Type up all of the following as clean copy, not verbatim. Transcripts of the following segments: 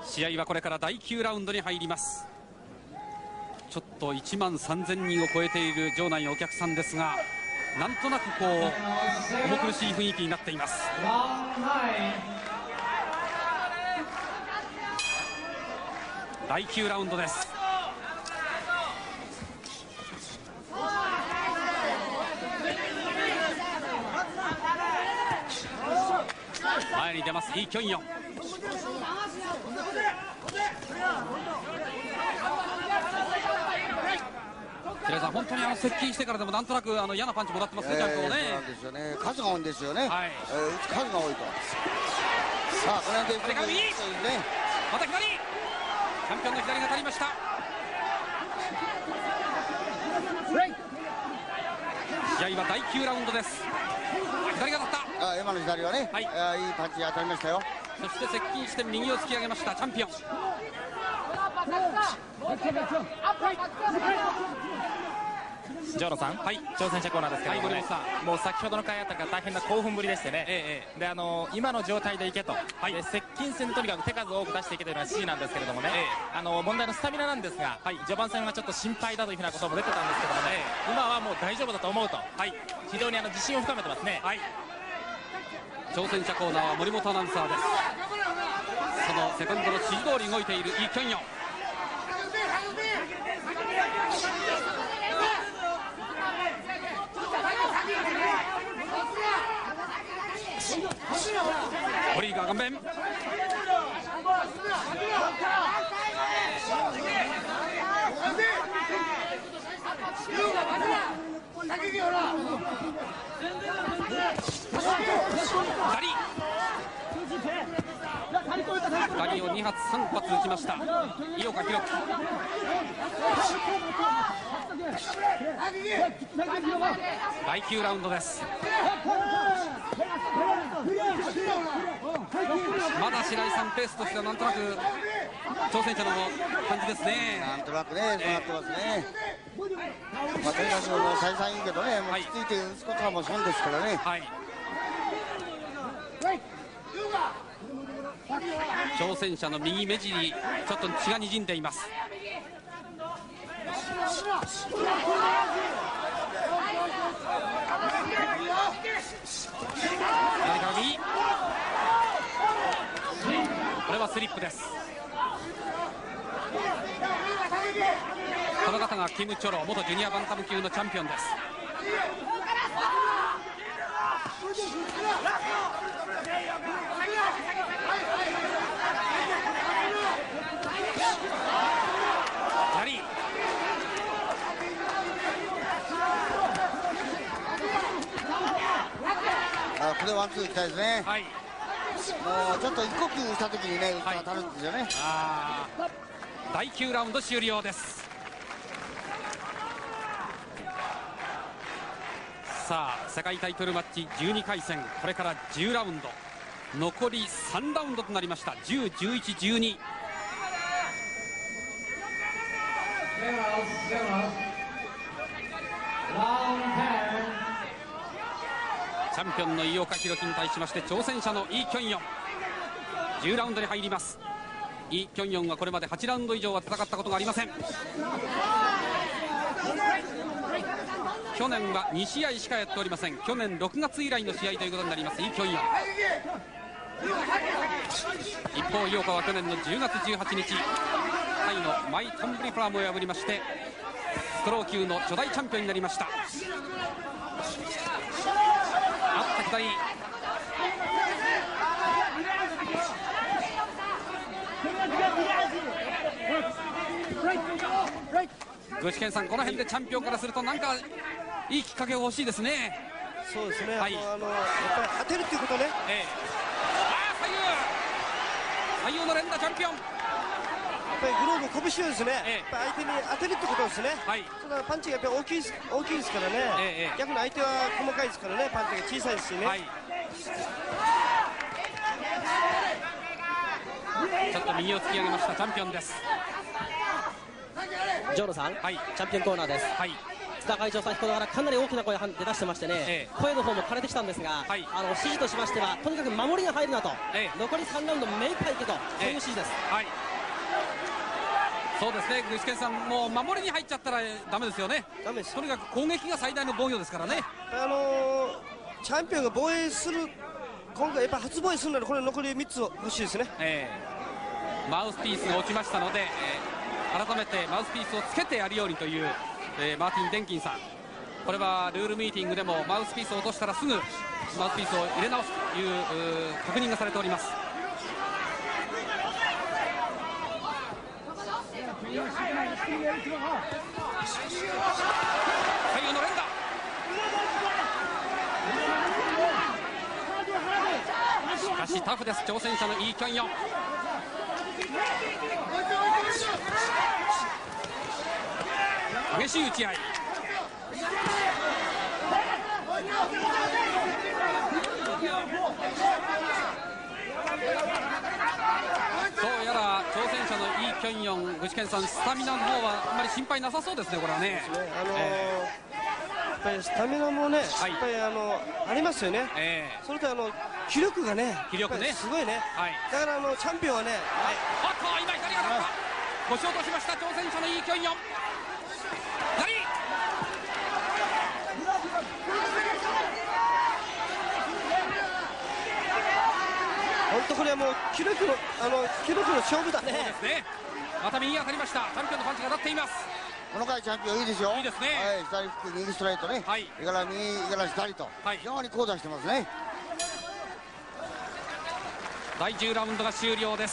試合はこれから第9ラウンドに入ります。ちょっと1万3000人を超えている場内のお客さんですが、なんとなくこう重苦しい雰囲気になっています。第9ラウンドです。前に出ますイ・キョンヨン。平井さん、本当に接近してからでもなんとなく嫌なパンチもらってますね、ちゃんとね。 そうなんですよね。数が多いんですよね。 はい、 打つ数が多いと。さあ、これでこれから右、また左、チャンピオンの左が当たりました。試合は第9ラウンドです。左が当たった。 今の左はね、 はい、 いいパンチが当たりましたよ。 そして接近して右を突き上げましたチャンピオン。 ジョーノさん、はい、挑戦者コーナーですけどもね、もう先ほどの回あたりが大変な興奮ぶりでしてね、で今の状態でいけと、で接近戦でとにかく手数を多く出していけというのが指示なんですけれどもね、問題のスタミナなんですが、序盤戦はちょっと心配だというふうなことも出てたんですけどもね、今はもう大丈夫だと思うと、非常に自信を深めてますね。 挑戦者コーナーは森本アナウンサーです。そのセコンドの指示通り動いているイ・キョンヨン。オリーガー顔面。左を2発3発打ちました井岡弘樹。第9ラウンドです。まだ白井さん、ペースとしてはなんとなく挑戦者の感じですね。 なんとなくね、そうなってますね。とにかくもう再三言うけどね、もうついて打つことはもう損ですからね。 挑戦者の右目尻、ちょっと血がにじんでいます。左から右、これはスリップです。この方がキム・チョロ、元ジュニアバンタム級のチャンピオンです。左、 これワンツーいきたいですね。もうちょっと一呼吸したときにね、打ったら当たるんですよね。 第9ラウンド終了です。さあ、世界タイトルマッチ12回戦、これから10ラウンド、残り3ラウンドとなりました。10、11、12。チャンピオンの井岡弘樹に対しまして、挑戦者のイ・キョンヨン、10ラウンドに入ります。イ・キョンヨンはこれまで8ラウンド以上は戦ったことがありません。去年は2試合しかやっておりません。去年6月以来の試合ということになりますイ・キョンヨン。一方、井岡は去年の10月18日タイのマイ・タンブリフラムを破りまして、ストロー級の初代チャンピオンになりました。あった左、具志堅さん、この辺でチャンピオンからするとなんかいいきっかけが欲しいですね。 そうですね、やっぱり当てるっていうことね。 左右の連打チャンピオン、 やっぱりグローブ、拳をですね、やっぱ相手に当てるってことですね。ただパンチがやっぱり大きいですからね、逆に相手は細かいですからね、パンチが小さいですしね。 ちょっと右を突き上げましたチャンピオンです。 ジョーノさん、チャンピオンコーナーです。 田会長、先ほどからかなり大きな声を出してましてね、声の方も枯れてきたんですが、指示としましてはとにかく守りが入るなと、残り3ラウンド目いっぱいいけと、そういう指示です。 そうですね、具志堅さん、もう守りに入っちゃったらダメですよね。ダメです。とにかく攻撃が最大の防御ですからね。 チャンピオンが防衛する、今回やっぱ初防衛するならこれ残り3つ欲しいですね。 マウスピースが落ちましたので、改めてマウスピースをつけてやるようにという、マーティン・デンキンさん、これはルールミーティングでもマウスピースを落としたらすぐマウスピースを入れ直すという確認がされております。最後の連打、しかしタフです、挑戦者のイ・キョンヨン。激しい打ち合い、どうやら挑戦者のイ・キョンヨン、具志堅さん、スタミナの方はあんまり心配なさそうですね、これはね。 やっぱりスタミナもね、やっぱりありますよね。それと気力がね、すごいね。だからチャンピオンはね、 あっと今左が当たった、腰を落としました挑戦者のイ・キョンヨン。左。 本当これはもう気力の勝負だね。 そうですね。また右当たりました。チャンピオンのパンチが当たっています。 この回チャンピオンいいですよ。 いいですね。 左フック、右ストレートね。いがら右、いがら左と、非常に好打してますね。 第10ラウンドが終了です。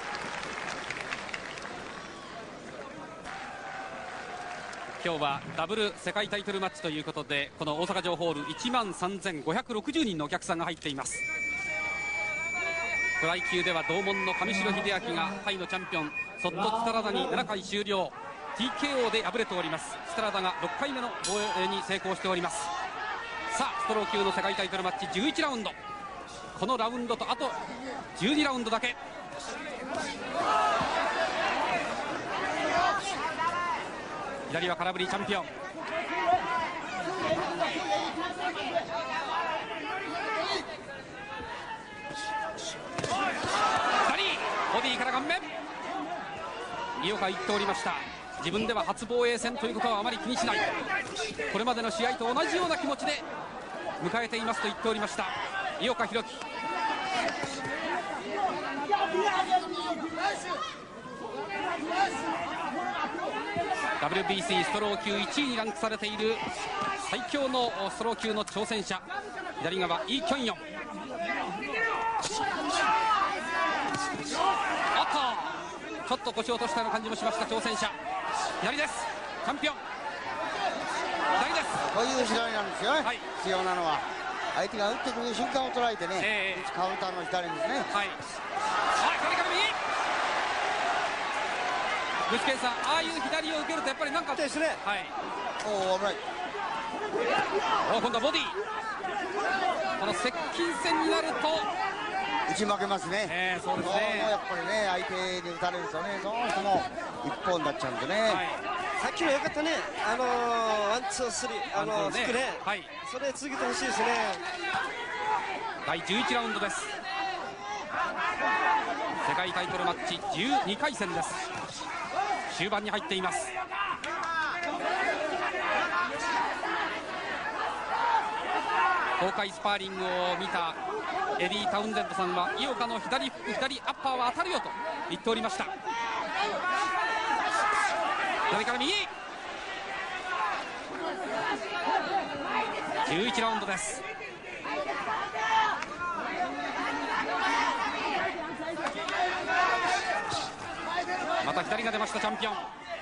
今日はダブル世界タイトルマッチということで、この大阪城ホール13,560人のお客さんが入っています。フライ級では同門の上白秀明がタイのチャンピオンソット・スタラダに7回終了 TKO で敗れております。スタラダが6回目の防衛に成功しております。さあストロー級の世界タイトルマッチ11ラウンド、このラウンドとあと12ラウンドだけ。左は空振りチャンピオン。ボディから顔面、井岡言っておりました。自分では初防衛戦ということはあまり気にしない、これまでの試合と同じような気持ちで迎えていますと言っておりました井岡弘樹。WBC ストロー級1位にランクされている最強のストロー級の挑戦者、左側イ・キョンヨン。ちょっと腰を落としたような感じもしました挑戦者。左です、チャンピオン左です。 こういう左なんですよね、必要なのは相手が打ってくる瞬間を捉えてね、カウンターの左ですね。 左から右、具志堅さん、ああいう左を受けるとやっぱりなんかですね。 おお危ない。 今度はボディ、この接近戦になると打ち負けますね。 そうですね。 やっぱりね、相手に打たれるとね、どうしても一本になっちゃうんでね。 さっきのよかったね、ワンツースリー、フックね、それ続けてほしいですね。 第11ラウンドです。世界タイトルマッチ12回戦です。終盤に入っています。公開スパーリングを見たエディ・タウンゼンドさんは井岡の左フック、左アッパーは当たるよと言っておりました。左から右、11ラウンドです。また左が出ましたチャンピオン。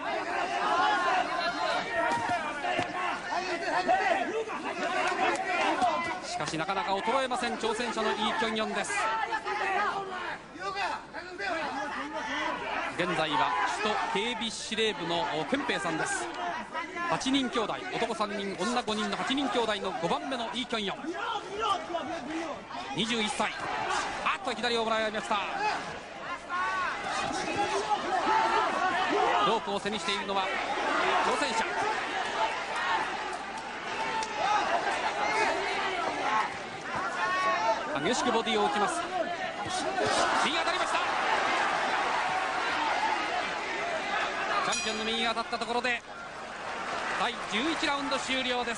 しかしなかなか衰えません挑戦者のイ・キョンヨンです。現在は首都警備司令部のケンペイさんです。8人兄弟、男3人女5人の8人兄弟の5番目のイ・キョンヨン、21歳。あっと左をもらいました。ロープを背にしているのは挑戦者。 激しくボディを打ちます。芯当たりました。チャンピオンの右が当たったところで第11ラウンド終了です。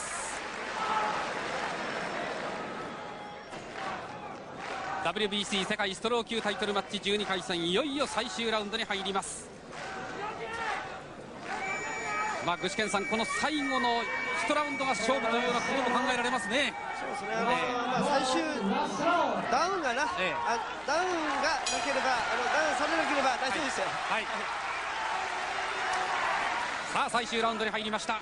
WBC 世界ストロー級タイトルマッチ12回戦、いよいよ最終ラウンドに入ります。具志堅さん、この最後の1ラウンドが勝負というようなことも考えられますね。 そうですね、最終ダウンがな、ダウンがなければ、ダウンされなければ大丈夫ですよ。 はい、さあ最終ラウンドに入りました。 や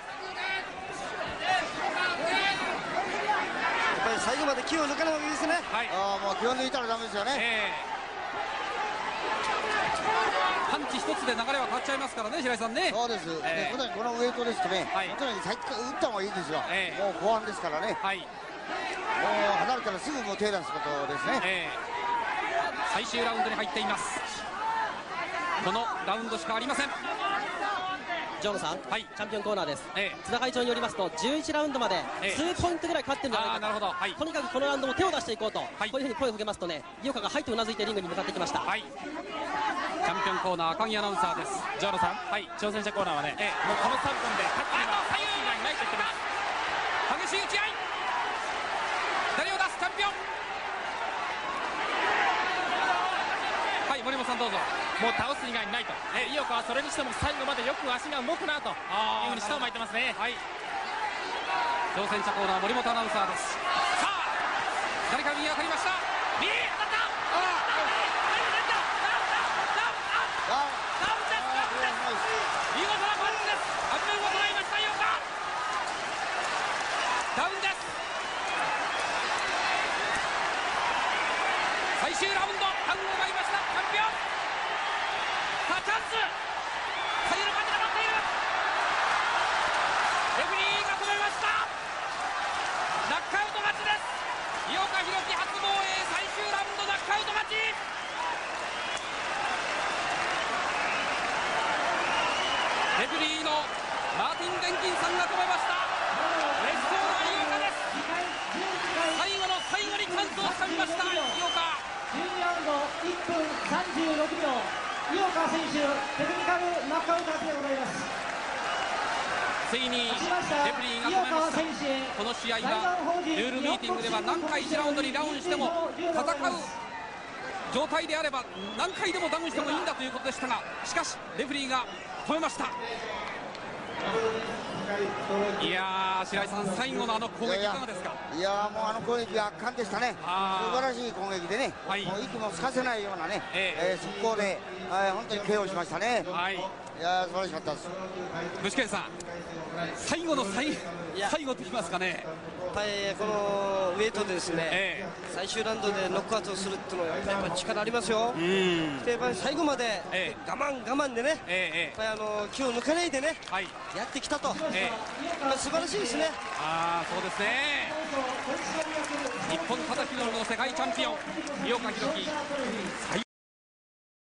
っぱり最後まで気を抜かないわけですね。 はい、 もう気を抜いたらダメですよね。 パンチ一つで流れは変わっちゃいますからね、白井さんね。 そうです、このウエイトですとね、本当に先から打った方がいいですよ、もう後半ですからね、もう離れたらすぐもう手出すことですね。 最終ラウンドに入っています。このラウンドしかありません。 ジョーノさん、チャンピオンコーナーです。津田会長によりますと11ラウンドまで数ポイントぐらい勝ってるんじゃないかと、とにかくこのラウンドも手を出していこうと、こういうふうに声をかけますとね、井岡が入ってうなずいてリングに向かってきました。 チャンピオンコーナー赤木アナウンサーです。 ジョーノさん、挑戦者コーナーはね、もうこの3分で勝っています。左右がいないと言ってます。 激しい打ち合い、誰を出すチャンピオン。はい、森本さんどうぞ。 もう倒す以外にないと、井岡はそれにしても最後までよく足が動くなというふうに舌を巻いてますね。 挑戦者コーナー森本アナウンサーです。さあ誰か右当たりました。右当たった。見事なパンチです。半分を捉えました井岡。ダウンです。最終ラウンド、ダウンを奪いましたチャンピオン。さあチャンス、左右の感じが待っている。レフェリーが止めました。ナックアウト勝ちです。井岡弘樹初防衛、最終ラウンドナックアウト勝ち。レフェリーのマーティン・デンキンさんが止めました。レフトの井岡です。最後の最後にチャンスをつかみました井岡。 12ラウンド1分36秒、井岡選手テクニカルナックアウト勝ちでございます。 ついにレフェリーが止めました。この試合はルールミーティングでは何回1ラウンドにダウンしても戦う状態であれば何回でもダウンしてもいいんだということでしたが、しかしレフェリーが止めました。いやー、白井さん、最後のあの攻撃いかがですか。 いやー、もうあの攻撃が圧巻でしたね。素晴らしい攻撃でね、もう息もつかせないようなね、速攻で、本当に KO しましたね。いやー、素晴らしかったです。 具志堅さん、最後の最後と言いますかね、 やっぱりこのウェイトでですね、最終ラウンドでノックアウトするっていうのはやっぱり力ありますよ。でやっぱり最後まで我慢でね、やっぱり気を抜かないでね、やってきたと、素晴らしいですね。 そうですね。日本叩きの世界チャンピオン井岡弘樹。